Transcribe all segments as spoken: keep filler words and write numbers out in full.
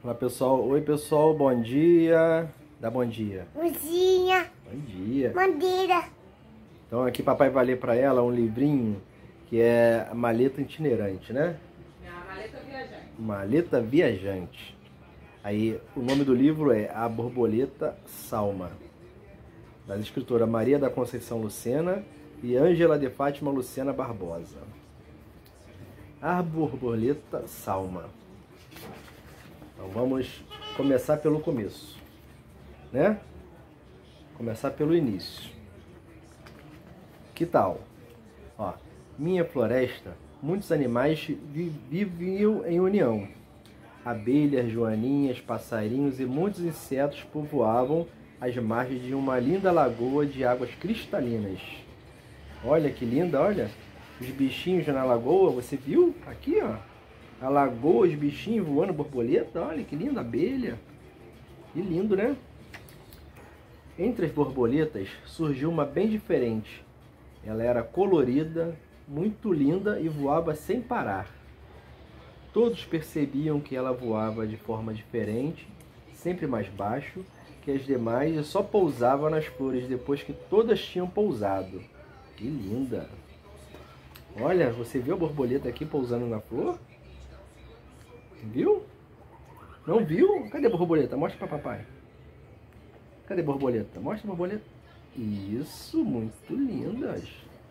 Olá pessoal, oi pessoal, bom dia. Dá bom dia. Bom dia. Bom dia. Bandeira. Então aqui papai vai ler para ela um livrinho que é a Maleta Itinerante, né? A Maleta Viajante. Maleta Viajante. Aí o nome do livro é A Borboleta Salma, das escritoras Maria da Conceição Lucena e Ângela de Fátima Lucena Barbosa. A Borboleta Salma. Então vamos começar pelo começo, né? Começar pelo início. Que tal? Ó, minha floresta, muitos animais vi viviam em união. Abelhas, joaninhas, passarinhos e muitos insetos povoavam as margens de uma linda lagoa de águas cristalinas. Olha que linda, olha! Os bichinhos na lagoa, você viu? Aqui, ó. A lagoa, os bichinhos voando, borboleta, olha que linda abelha. Que lindo, né? Entre as borboletas surgiu uma bem diferente. Ela era colorida, muito linda e voava sem parar. Todos percebiam que ela voava de forma diferente, sempre mais baixo que as demais e só pousava nas flores depois que todas tinham pousado. Que linda! Olha, você viu a borboleta aqui pousando na flor? Viu? Não viu? Cadê a borboleta? Mostra para papai. Cadê a borboleta? Mostra a borboleta. Isso, muito lindas.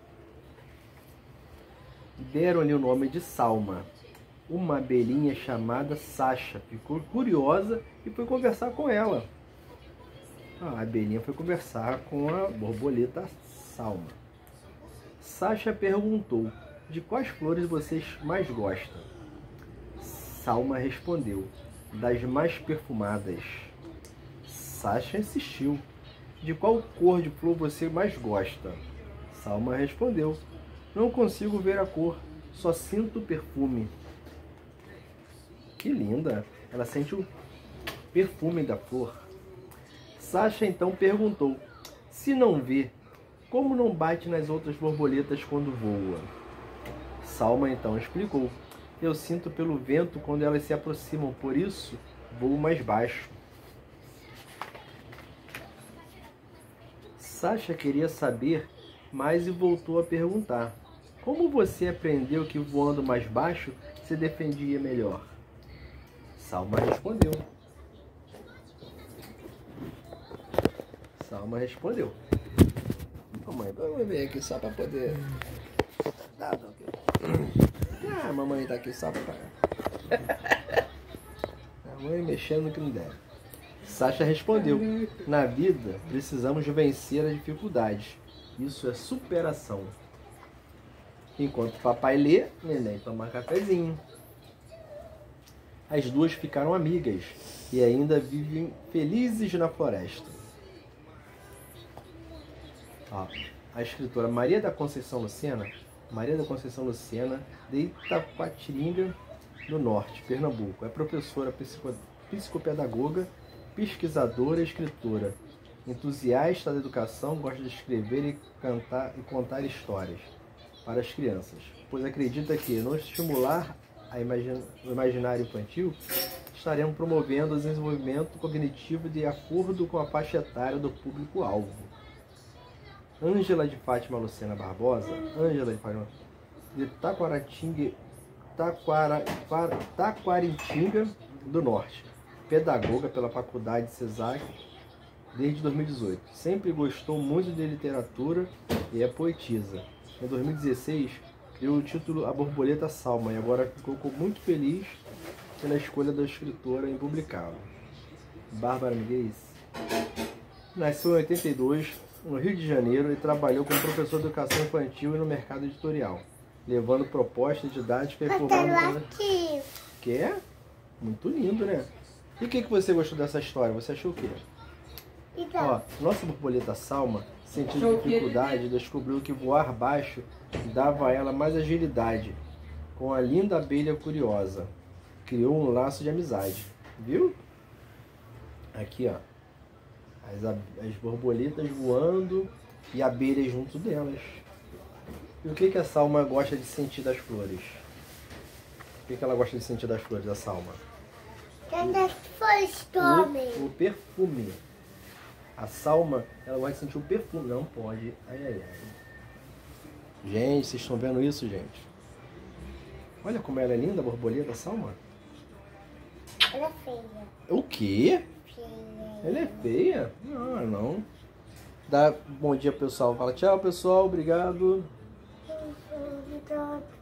Deram-lhe o nome de Salma. Uma abelhinha chamada Sasha ficou curiosa e foi conversar com ela. A abelhinha foi conversar com a borboleta Salma. Sasha perguntou: de quais flores vocês mais gostam? Salma respondeu: das mais perfumadas. Sasha insistiu: de qual cor de flor você mais gosta? Salma respondeu: não consigo ver a cor, só sinto o perfume. Que linda! Ela sente o perfume da flor. Sasha então perguntou: se não vê, como não bate nas outras borboletas quando voa? Salma então explicou: eu sinto pelo vento quando elas se aproximam, por isso voo mais baixo. Sasha queria saber mais e voltou a perguntar: como você aprendeu que voando mais baixo se defendia melhor? Salma respondeu. Salma respondeu. Mamãe, vamos ver aqui só para poder... Ah, mamãe tá aqui só para... Mamãe mexendo no que não deve. Sasha respondeu: na vida precisamos vencer as dificuldades. Isso é superação. Enquanto papai lê, neném toma cafezinho. As duas ficaram amigas e ainda vivem felizes na floresta. Ó, a escritora Maria da Conceição Lucena, Maria da Conceição Lucena, de Itacoatiringa, no norte, Pernambuco. É professora psico, psicopedagoga, pesquisadora e escritora. Entusiasta da educação, gosta de escrever e, cantar, e contar histórias para as crianças, pois acredita que, no estimular a imagina, o imaginário infantil, estaremos promovendo o desenvolvimento cognitivo de acordo com a faixa etária do público-alvo. Ângela de Fátima Lucena Barbosa, Ângela de Fátima de Taquaratinga, Taquara, Taquaritinga do Norte, pedagoga pela Faculdade CESAC desde dois mil e dezoito. Sempre gostou muito de literatura e é poetisa. Em dois mil e dezesseis, deu o título A Borboleta Salma e agora ficou muito feliz pela escolha da escritora em publicá-lo. Bárbara Miguel nasceu em oitenta e dois, no Rio de Janeiro, e trabalhou como professor de educação infantil e no mercado editorial, levando propostas didáticas e formando... Que é? Muito lindo, né? E o que, que você gostou dessa história? Você achou o quê? Ó, nossa borboleta Salma sentiu dificuldade e descobriu que voar baixo dava a ela mais agilidade. Com a linda abelha curiosa, criou um laço de amizade. Viu? Aqui, ó. As, as borboletas voando e a abelha junto delas. E o que, que a Salma gosta de sentir das flores? O que, que ela gosta de sentir das flores, a Salma? Quando foi Stormy. o, o perfume. A Salma, ela vai sentir o perfume. Não pode. Ai, ai, ai. Gente, vocês estão vendo isso, gente? Olha como ela é linda, a borboleta, Salma. Ela é feia. O quê? Feia. Ela é feia? Não, não. Dá bom dia, pessoal. Fala tchau, pessoal. Obrigado. Obrigado.